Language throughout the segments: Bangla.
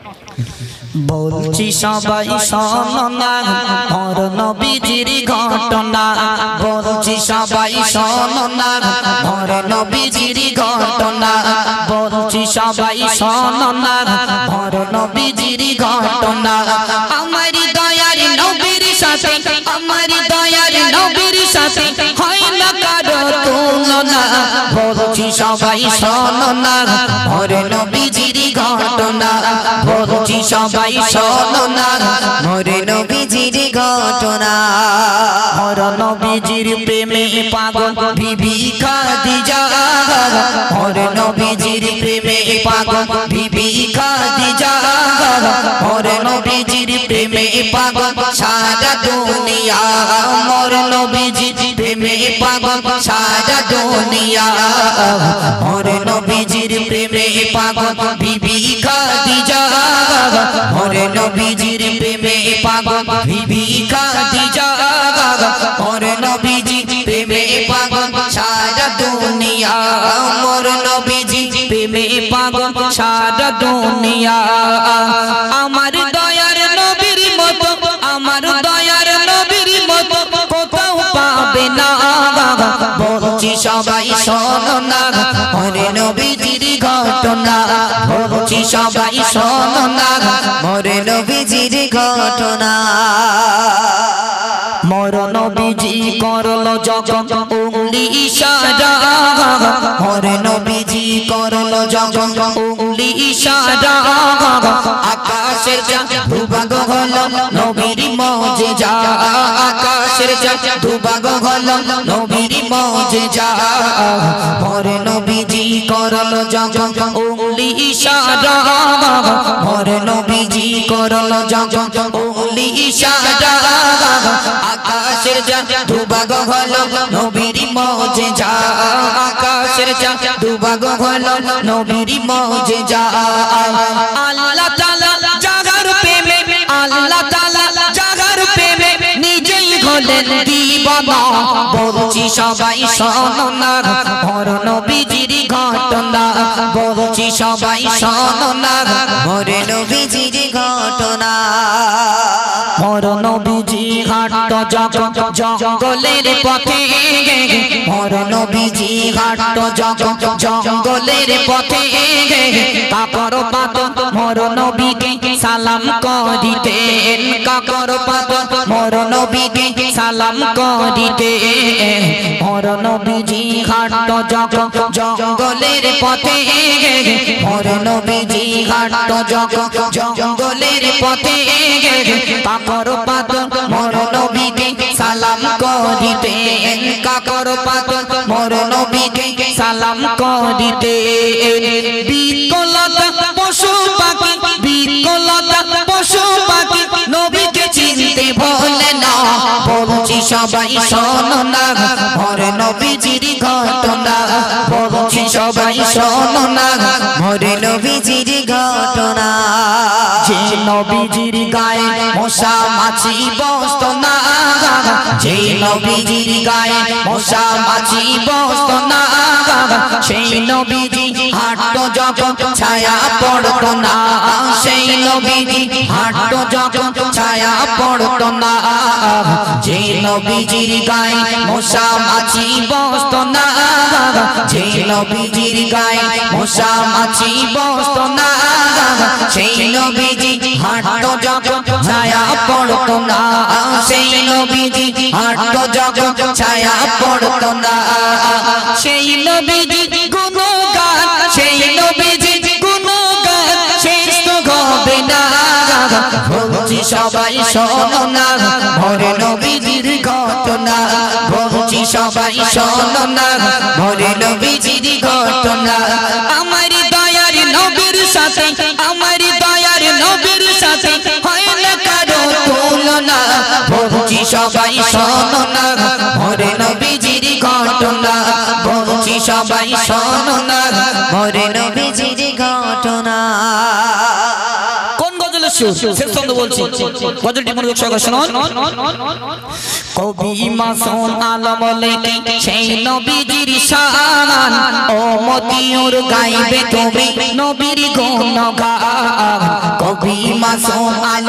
বলছি সবাই শোনো না মোর নবীজির ঘটনা, বলছি সবাই শোনো না মোর নবীজির ঘটনা, বলছি সবাই শোনো না মোর নবীজির ঘটনা। আমার দয়ার নবীর সাথে, আমার দয়ার নবীর সাথে হয় না কারো তুলনা, বলছি সবাই শোনো না মোর নবীজির ঘটনা, বলছি সবাই শোনো না মোর নবীজির ঘটনা। মোর নবীজির প্রেমে পাগল বিবি খাদিজা, মোর নবীজির প্রেমে পাগল বিবি খাদিজা, মোর নবীজির প্রেমে পাগল সারা দুনিয়া, মোর নবীজির প্রেমে পাগল সারা দুনিয়া, মোর নবীজির প্রেমে পাগল বিবি খাদিজা, মোর নবীজির প্রেমে পাগল বিবি খাদিজা, মোর নবীজির প্রেমে পাগল সারা দুনিয়া, মোর নবীজির প্রেমে পাগল সারা দুনিয়া। আমার দয়ার নবীর মতো, আমার দয়ার নবীর মতো কোথাও পাবে না, বলছি সবাই শোনো না মোর নবীজির ঘটনা, বলছি সবাই শোনো না মোর নবীজির ঘটনা। মোর নবীজি করল যখন উংলি ইশারা, মোর নবীজি করল যখন উংলি ইশারা, আকাশের চাঁদ দুভাগ হলো নবীর মুজিজা, আকাশের চাঁদ দুভাগ হলো নবীর মুজিজা, মোর নবীজি করল যখন উংলি ইশারা, মোর নবীজি করল যখন উংলি ইশারা, আকাশের চাঁদ দুভাগ হলো নবীর মুজিজা, আকাশের চাঁদ দুভাগ হলো নবীর মুজিজা। আল্লাহ তাআলা জাগার প্রেমে, আল্লাহ তাআলা জাগার প্রেমে নিজেই হলেন দিবানা, বলছি সবাই শোনো না মোর নবীজির ঘটনা, বলছি সবাই শোনো না মোর নবীজির ঘটনা। মোর নবীজি হাঁটতো যখন জঙ্গলের পথে, মোর নবীজি হাঁটতো যখন জঙ্গলের পথে, কাকর পাত মোর নবীকে সালাম করিতেন, কাকর পাত মোর নবীকে সালাম করিতেন, মোর নবীজি হাঁটতো যখন জঙ্গলের পথে, মোর নবীজি হাঁটতো যখন জঙ্গলের পথে, কাকর পাত মোর নবীকে সালাম করিতেন, কাকর পাত মোর নবীকে সালাম করিতেন। বিকলতা পশু পাখি, বিকলতা পশু পাখি নবীকে চিনতে ভোলে না, বলছি সবাই শোনো না মোর নবীজির ঘটনা, বলছি সবাই শোনো না মোর নবীজির ঘটনা। যে নবীজির গায়ে মশা মাছি বসতো না, যে নবীজির গায়ে মশা মাছি বসতো না, সেই নবীজি হাঁটতো যখন ছায়া পড়তো না, সেই নবীজি হাঁটতো যখন ছায়া পড়তো না, যে নবীজির গায়ে মশা মাছি বসতো না, যে নবীজির গায়ে মশা মাছি বসতো না, সেই নবীজি হাঁটতো যখন ছায়া পড়তো না, সেই নবীজি হাঁটতো যখন ছায়া পড়তো না, সেই নবীজি গুণগান, সেই নবীজি গুণগান শেষ তো হবে না, বলছি সবাই শোনো না মোর নবীজির ঘটনা, বলছি সবাই শোনো না মোর নবীজির ঘটনা। আমার দয়ার নবীর সাথে, আমার দয়ার নবীর সাথে হয় না কারো তুলনা, বলছি সবাই শোনো না মোর নবীজির ঘটনা, বলছি সবাই শোনো না মোর নবীজির ঘটনা। কোন গজলের সুর শেষ ছন্দ বলছি, গজলটি মনোযোগ সহকারে শুনুন। কবি মাসুম আলম লেখে সেই নবীজির শান, ও মতিউর গাইবে তুমি নবীর গুণগান,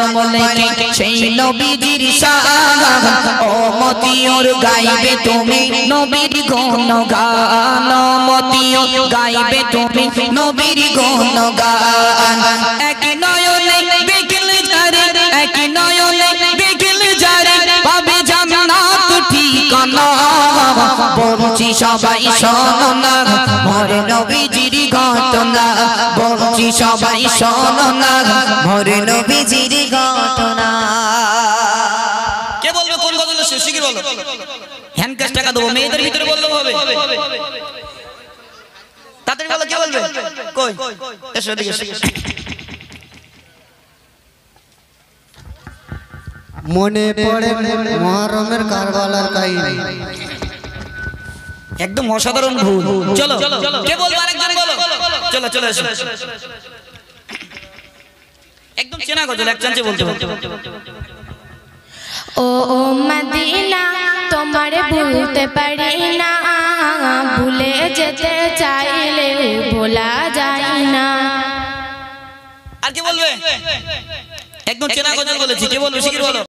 জন্ম লেখে সেই নবীজির শান ও মতিয়র গাইবে তুমি নবীর গুণগান মতিয়র গাইবে তুমি নবীর গুণগান এক নয়নে দেখলে যারে এক নয়নে দেখলে যারে পাবে জান্নাত ঠিকানা বলছি সবাই শোনো না মোর নবীজির ঘটনা বলছি সবাই শোনো না মোর নবীজির ঘটনা কে বলবে কোন গজল শিগগির বলো হ্যান্ডক্যাশ টাকা দেবো মেয়েদের ভিতরে বললেও হবে তাড়াতাড়ি বলো কে বলবে কই এসো এদিকে মনে পড়ে মুহররমের কারবালার কাহিনী একদম অসাধারণ ভুল চলো কে বলবে আরেকজন বলো চলো চলো এসো একদম চেনা গজল এক চান্সে বলতে বলতে ও মদিনা তোমারে ভুলতে পারি না ভুলে যেতে চাইলে ভোলা যায় না আর কে বলবে একদম চেনা গজল বলেছি কে বলবে শিগগির বলো